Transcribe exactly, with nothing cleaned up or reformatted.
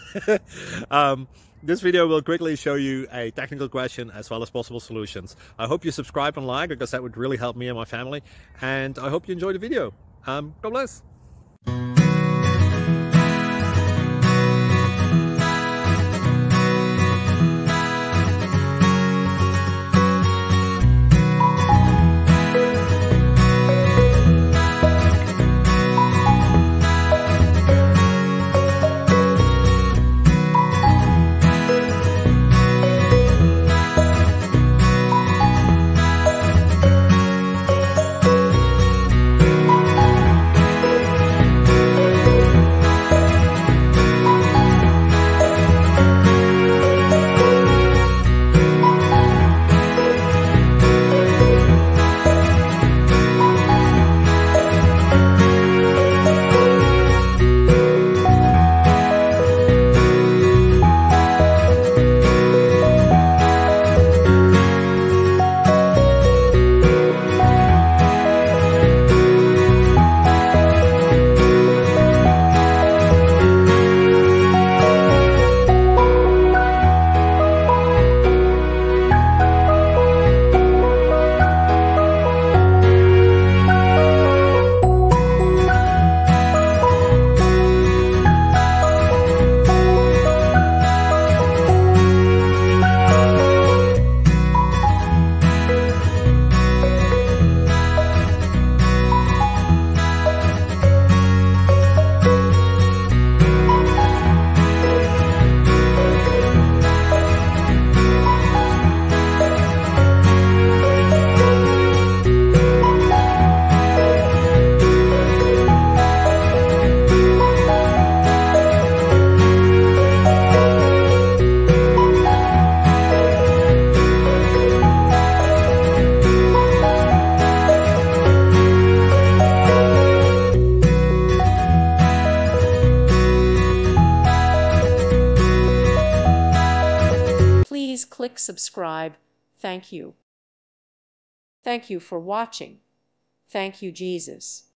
um, this video will quickly show you a technical question as well as possible solutions. I hope you subscribe and like, because that would really help me and my family. And I hope you enjoy the video. Um, God bless. Please click subscribe. Thank you. Thank you for watching. Thank you, Jesus.